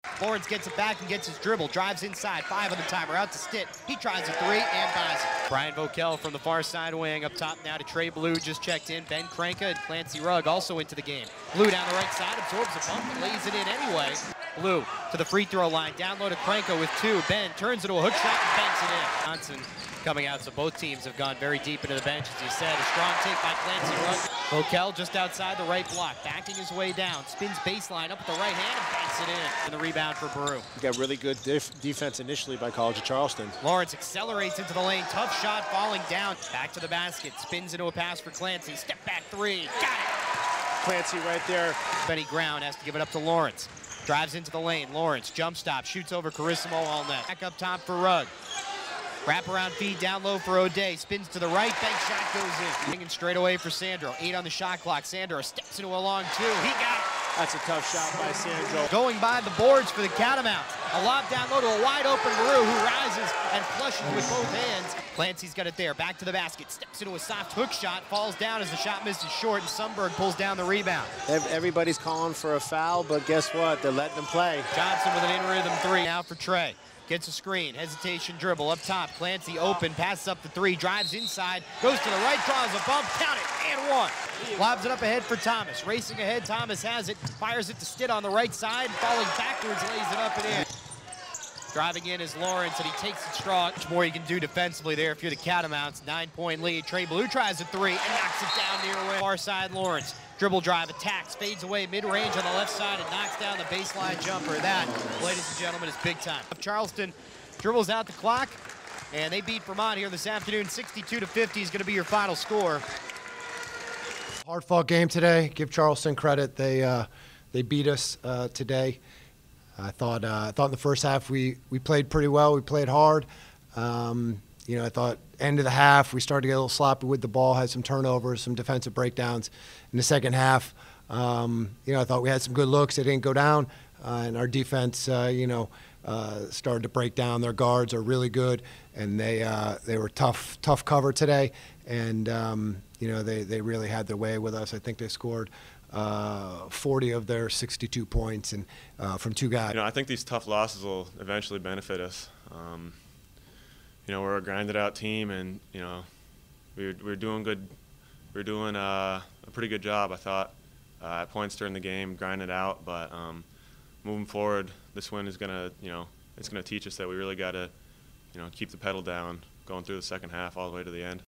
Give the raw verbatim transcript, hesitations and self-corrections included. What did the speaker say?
Lawrence gets it back and gets his dribble, drives inside, five on the timer, out to Stitt. He tries a three and buys it. Brian Vokel from the far side wing, up top now to Trey Blue, just checked in. Ben Kranka and Clancy Rugg also into the game. Blue down the right side, absorbs a bump and lays it in anyway. Blue to the free throw line, down low to Kranka with two. Ben turns it to a hook shot and banks it in. Johnson coming out, so both teams have gone very deep into the bench, as you said. A strong take by Clancy Rugg. Vokel just outside the right block, backing his way down, spins baseline up with the right hand and banks it in. And the rebound for Baru. You got really good def defense initially by College of Charleston. Lawrence accelerates into the lane, tough shot falling down. Back to the basket, spins into a pass for Clancy. Step back three, got it! Clancy right there. Benny Ground has to give it up to Lawrence. Drives into the lane, Lawrence, jump stop, shoots over Carissimo all net. Back up top for Rugg. Wraparound feed down low for O'Day, spins to the right, bank shot goes in. Hanging straight away for Sandro, eight on the shot clock. Sandro steps into a long two, he got it. That's a tough shot by Sandro. Going by the boards for the Catamounts. A lob down low to a wide open Baru, who rises and flushes with both hands. Clancy's got it there, back to the basket, steps into a soft hook shot, falls down as the shot misses short, and Sundberg pulls down the rebound. Everybody's calling for a foul, but guess what? They're letting them play. Johnson with an in-rhythm three now for Trey. Gets a screen, hesitation dribble up top. Clancy open, passes up the three, drives inside, goes to the right, draws a bump, count it, and one. Lobs it up ahead for Thomas. Racing ahead, Thomas has it, fires it to Stitt on the right side, falling backwards, lays it up and in. Driving in is Lawrence, and he takes it strong. Much more you can do defensively there if you're the Catamounts. Nine-point lead. Trey Blue tries a three and knocks it down near wing. Far side, Lawrence. Dribble drive, attacks, fades away, mid-range on the left side, and knocks down the baseline jumper. That, ladies and gentlemen, is big time. Charleston dribbles out the clock, and they beat Vermont here this afternoon. sixty-two to fifty is going to be your final score. Hard-fought game today. Give Charleston credit. They uh, they beat us uh, today. I thought uh, I thought in the first half we we played pretty well. We played hard. Um, you know, I thought end of the half we started to get a little sloppy with the ball, had some turnovers, some defensive breakdowns. In the second half, um, you know, I thought we had some good looks. They didn't go down, uh, and our defense, uh, you know, uh, started to break down. Their guards are really good, and they uh, they were tough tough cover today. And um, you know, they they really had their way with us. I think they scored Uh, forty of their sixty-two points, and uh, from two guys. You know, I think these tough losses will eventually benefit us. Um, you know, we're a grinded-out team, and you know, we're we're doing good. We're doing uh, a pretty good job, I thought, uh, at points during the game, grinding it out. But um, moving forward, this win is gonna, you know, it's gonna teach us that we really got to, you know, keep the pedal down, going through the second half all the way to the end.